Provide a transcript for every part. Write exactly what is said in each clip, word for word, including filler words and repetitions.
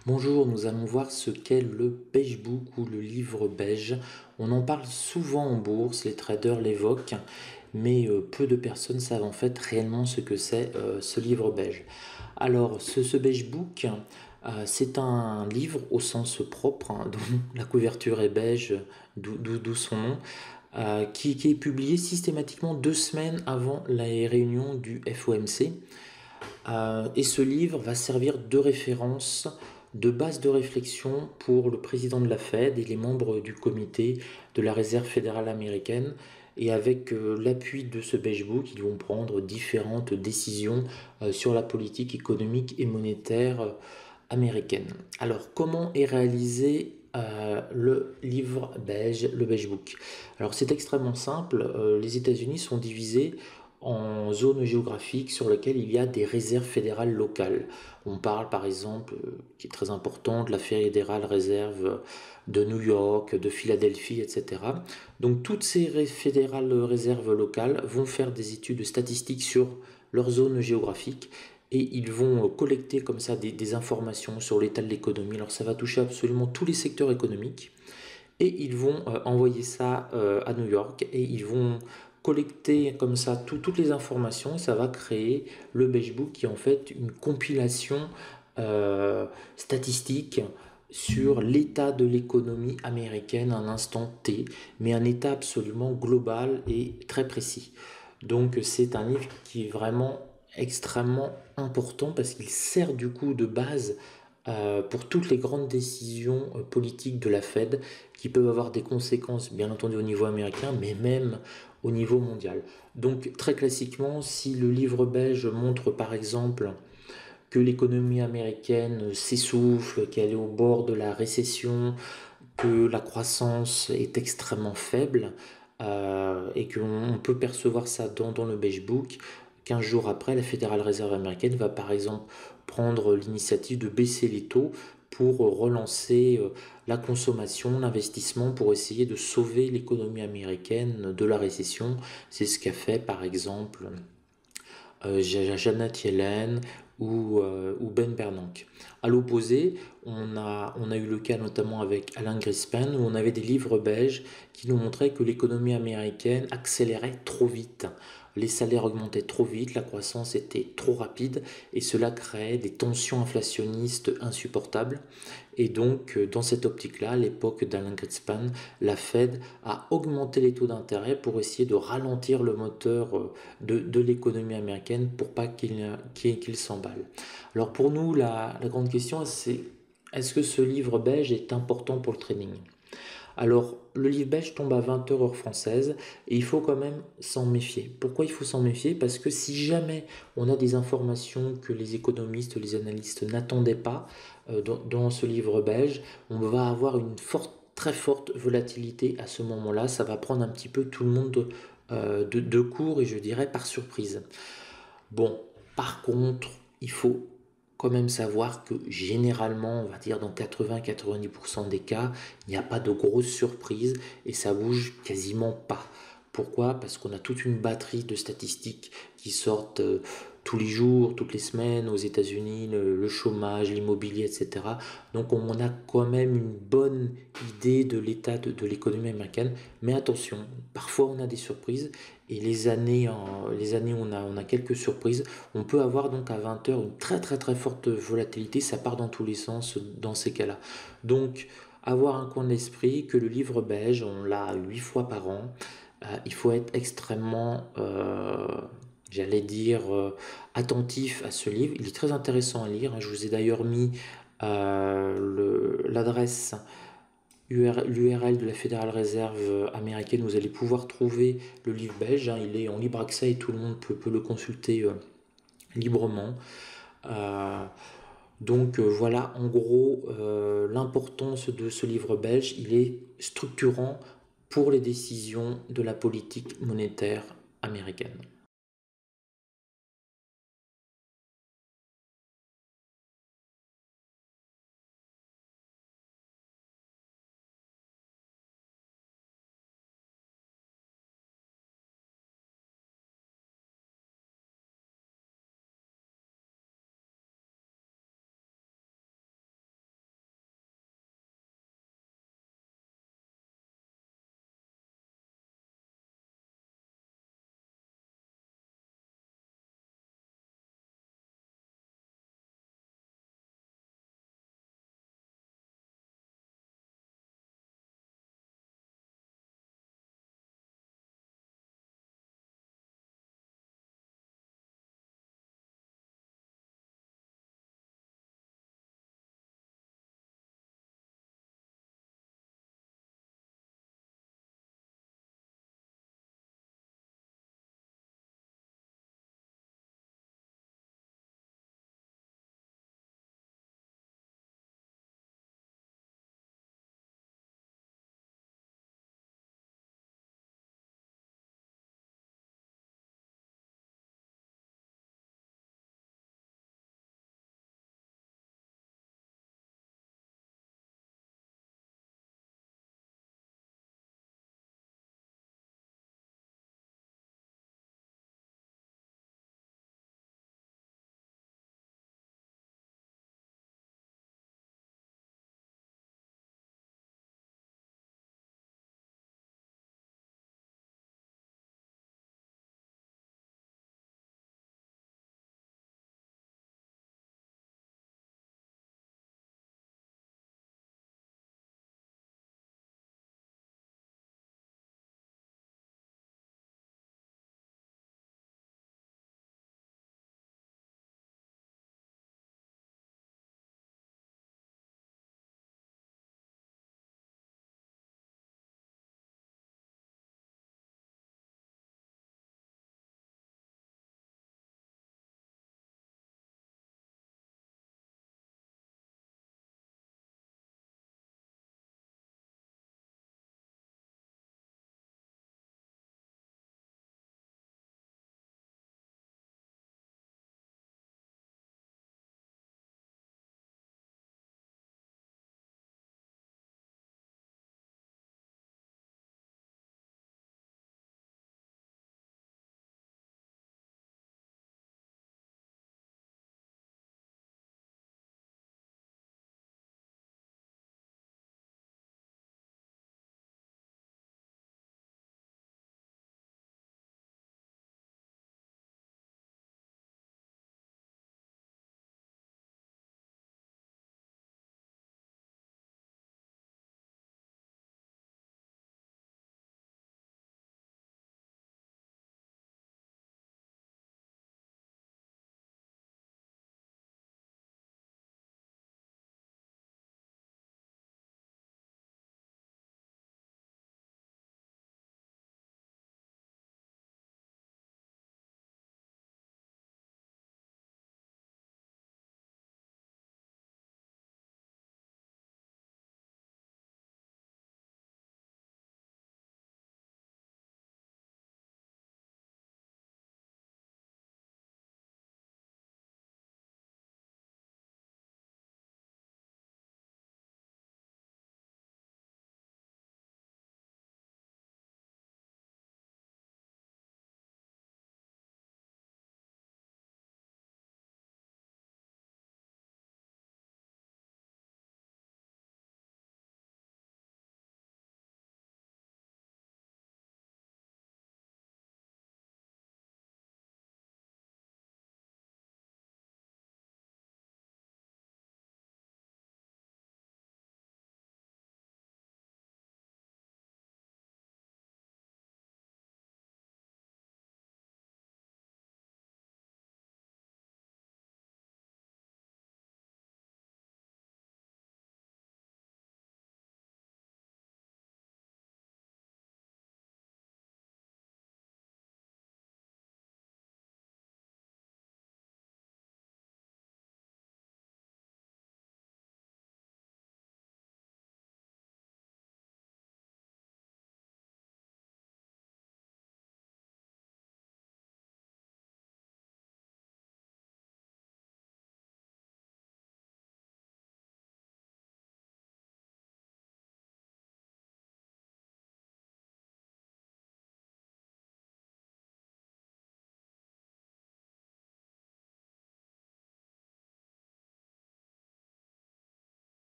Bonjour, nous allons voir ce qu'est le beige book ou le livre beige. On en parle souvent en bourse, les traders l'évoquent, mais euh, peu de personnes savent en fait réellement ce que c'est euh, ce livre beige. Alors, ce, ce beige book, euh, c'est un livre au sens propre, hein, dont la couverture est beige, d'où d'où- d'où son nom, euh, qui, qui est publié systématiquement deux semaines avant la réunion du F O M C. Euh, et ce livre va servir de référence, de base de réflexion pour le président de la Fed et les membres du comité de la Réserve fédérale américaine. Et avec euh, l'appui de ce beige book, ils vont prendre différentes décisions euh, sur la politique économique et monétaire euh, américaine. Alors, comment est réalisé euh, le livre beige, le beige book? Alors, c'est extrêmement simple. Euh, les États-Unis sont divisés en zones géographiques sur lesquelles il y a des réserves fédérales locales. On parle par exemple, euh, qui est très important, de la fédérale réserve de New York, de Philadelphie, et cetera. Donc toutes ces ré- fédérales réserves locales vont faire des études statistiques sur leur zone géographique et ils vont euh, collecter comme ça des, des informations sur l'état de l'économie. Alors ça va toucher absolument tous les secteurs économiques et ils vont euh, envoyer ça euh, à New York et ils vont collecter comme ça tout- toutes les informations et ça va créer le Beige Book qui est en fait une compilation euh, statistique sur l'état de l'économie américaine à un instant T, mais un état absolument global et très précis. Donc c'est un livre qui est vraiment extrêmement important parce qu'il sert du coup de base euh, pour toutes les grandes décisions euh, politiques de la Fed qui peuvent avoir des conséquences, bien entendu, au niveau américain, mais même au niveau mondial. Donc, très classiquement, si le livre belge montre par exemple que l'économie américaine s'essouffle, qu'elle est au bord de la récession, que la croissance est extrêmement faible, euh, et qu'on peut percevoir ça dans, dans le Beige Book, quinze jours après, la Fédérale Réserve américaine va par exemple prendre l'initiative de baisser les taux pour relancer euh, la consommation, l'investissement, pour essayer de sauver l'économie américaine de la récession. C'est ce qu'a fait par exemple euh, Janet Yellen ou, euh, ou Ben Bernanke. À l'opposé, on a, on a eu le cas notamment avec Alan Greenspan où on avait des livres belges qui nous montraient que l'économie américaine accélérait trop vite. Les salaires augmentaient trop vite, la croissance était trop rapide et cela créait des tensions inflationnistes insupportables. Et donc, euh, dans cette optique-là, à l'époque d'Alan Greenspan, la Fed a augmenté les taux d'intérêt pour essayer de ralentir le moteur euh, de, de l'économie américaine pour pas qu'il qu'il, qu'il s'emballe. Alors pour nous, la, la grande question, c'est est-ce que ce livre beige est important pour le trading? Alors, le livre belge tombe à vingt heures heure française et il faut quand même s'en méfier. Pourquoi il faut s'en méfier? Parce que si jamais on a des informations que les économistes, les analystes n'attendaient pas euh, dans, dans ce livre belge, on va avoir une forte, très forte volatilité à ce moment-là. Ça va prendre un petit peu tout le monde de, euh, de, de court et je dirais par surprise. Bon, par contre, il faut quand même savoir que généralement, on va dire dans quatre-vingts à quatre-vingt-dix pour cent des cas, il n'y a pas de grosses surprises et ça bouge quasiment pas. Pourquoi? Parce qu'on a toute une batterie de statistiques qui sortent euh, tous les jours, toutes les semaines aux États-Unis, le, le chômage, l'immobilier, et cetera. Donc on a quand même une bonne idée de l'état de, de l'économie américaine. Mais attention, parfois on a des surprises et les années, en- les années où on a, on a quelques surprises, on peut avoir donc à vingt heures une très très très forte volatilité, ça part dans tous les sens dans ces cas-là. Donc avoir un coin de l'esprit que le livre beige, on l'a huit fois par an, euh, il faut être extrêmement, euh, j'allais dire, euh, attentif à ce livre. Il est très intéressant à lire, hein. Je vous ai d'ailleurs mis euh, le- l'adresse l'U R L de la Fédérale Réserve américaine, vous allez pouvoir trouver le livre belge, hein. Il est en libre accès et tout le monde peut, peut le consulter euh, librement. Euh, donc euh, voilà en gros euh, l'importance de ce livre belge. Il est structurant pour les décisions de la politique monétaire américaine.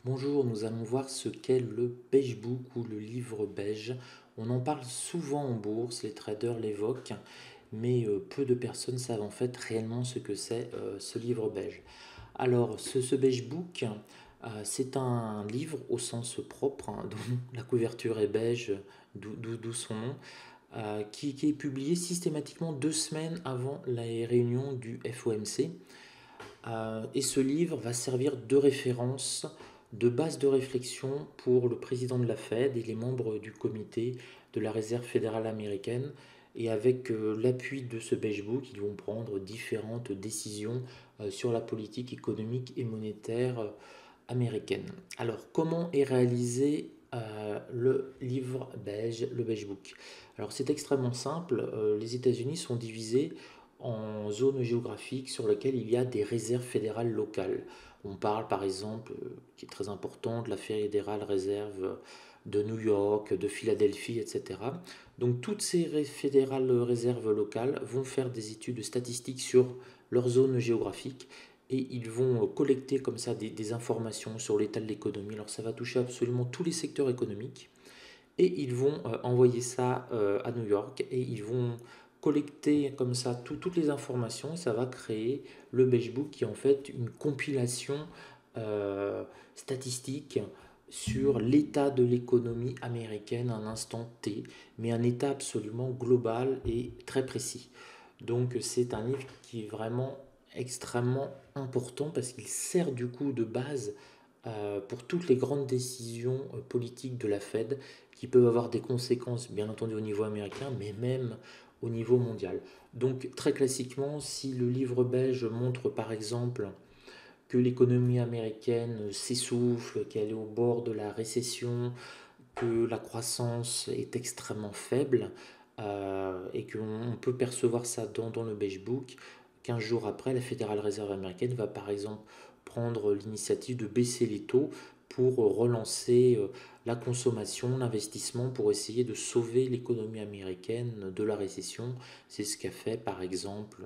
Bonjour, nous allons voir ce qu'est le beige book ou le livre beige. On en parle souvent en bourse, les traders l'évoquent, mais euh, peu de personnes savent en fait réellement ce que c'est euh, ce livre beige. Alors, ce, ce beige book, euh, c'est un livre au sens propre, hein, dont la couverture est beige, d'où d'où- d'où son nom, euh, qui, qui est publié systématiquement deux semaines avant la réunion du F O M C. Euh, et ce livre va servir de référence, de base de réflexion pour le président de la Fed et les membres du comité de la Réserve fédérale américaine. Et avec euh, l'appui de ce beige book, ils vont prendre différentes décisions euh, sur la politique économique et monétaire euh, américaine. Alors, comment est réalisé euh, le livre beige, le beige book? Alors, c'est extrêmement simple. Euh, les États-Unis sont divisés en zones géographiques sur lesquelles il y a des réserves fédérales locales. On parle par exemple, euh, qui est très important, de la fédérale réserve de New York, de Philadelphie, et cetera. Donc toutes ces fédérales réserves locales vont faire des études statistiques sur leur zone géographique et ils vont collecter comme ça des, des informations sur l'état de l'économie. Alors ça va toucher absolument tous les secteurs économiques et ils vont euh, envoyer ça euh, à New York et ils vont collecter comme ça tout- toutes les informations et ça va créer le Beige Book qui est en fait une compilation euh, statistique sur l'état de l'économie américaine à un instant T, mais un état absolument global et très précis. Donc c'est un livre qui est vraiment extrêmement important parce qu'il sert du coup de base euh, pour toutes les grandes décisions euh, politiques de la Fed qui peuvent avoir des conséquences bien entendu au niveau américain mais même au niveau mondial. Donc très classiquement, si le livre beige montre par exemple que l'économie américaine s'essouffle, qu'elle est au bord de la récession, que la croissance est extrêmement faible euh, et qu'on peut percevoir ça dans, dans le Beige Book. quinze jours après, la Fédérale Réserve américaine va par exemple prendre l'initiative de baisser les taux pour relancer euh, la consommation, l'investissement, pour essayer de sauver l'économie américaine de la récession. C'est ce qu'a fait par exemple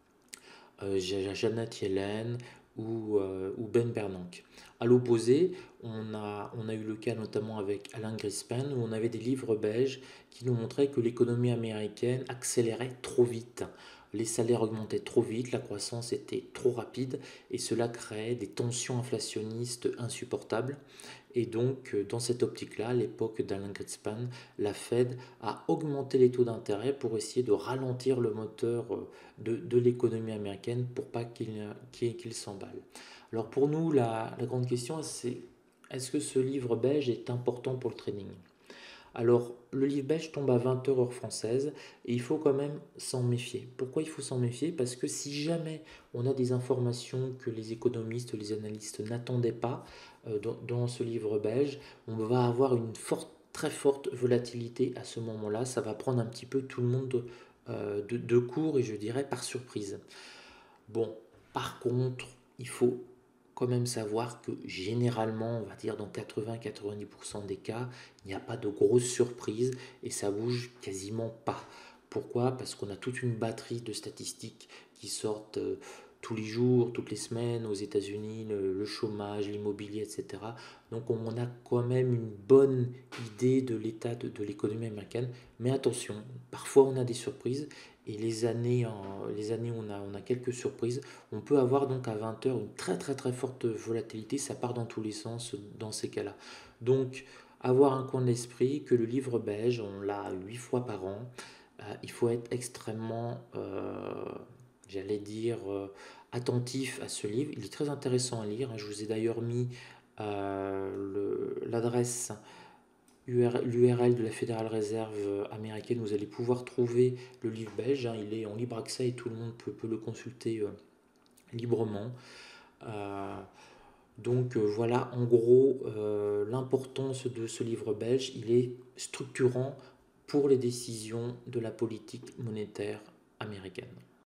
euh, Janet Yellen ou, euh, ou Ben Bernanke. À l'opposé, on a, on a eu le cas notamment avec Alan Greenspan où on avait des livres belges qui nous montraient que l'économie américaine accélérait trop vite. Les salaires augmentaient trop vite, la croissance était trop rapide et cela créait des tensions inflationnistes insupportables. Et donc, euh, dans cette optique-là, à l'époque d'Alan Greenspan, la Fed a augmenté les taux d'intérêt pour essayer de ralentir le moteur euh, de, de l'économie américaine pour pas qu'il qu'il, qu'il s'emballe. Alors pour nous, la, la grande question, c'est est-ce que ce livre beige est important pour le trading? Alors, le livre belge tombe à vingt heures heure française et il faut quand même s'en méfier. Pourquoi il faut s'en méfier? Parce que si jamais on a des informations que les économistes, les analystes n'attendaient pas euh, dans, dans ce livre belge, on va avoir une forte, très forte volatilité à ce moment-là. Ça va prendre un petit peu tout le monde de, euh, de, de court et je dirais par surprise. Bon, par contre, il faut quand même savoir que généralement, on va dire dans quatre-vingts à quatre-vingt-dix pour cent des cas, il n'y a pas de grosses surprises et ça bouge quasiment pas. Pourquoi? Parce qu'on a toute une batterie de statistiques qui sortent euh, tous les jours, toutes les semaines aux États-Unis, le, le chômage, l'immobilier, et cetera. Donc on a quand même une bonne idée de l'état de, de l'économie américaine. Mais attention, parfois on a des surprises et les années, en- les années où on a, on a quelques surprises, on peut avoir donc à vingt heures une très très très forte volatilité, ça part dans tous les sens dans ces cas-là. Donc avoir un coin de l'esprit que le livre beige, on l'a huit fois par an, euh, il faut être extrêmement, euh, j'allais dire, euh, attentif à ce livre. Il est très intéressant à lire, hein. Je vous ai d'ailleurs mis euh, le- l'adresse l'U R L de la Fédérale Réserve américaine, vous allez pouvoir trouver le livre belge, hein. Il est en libre accès et tout le monde peut, peut le consulter euh, librement. Euh, donc euh, voilà en gros euh, l'importance de ce livre belge. Il est structurant pour les décisions de la politique monétaire américaine.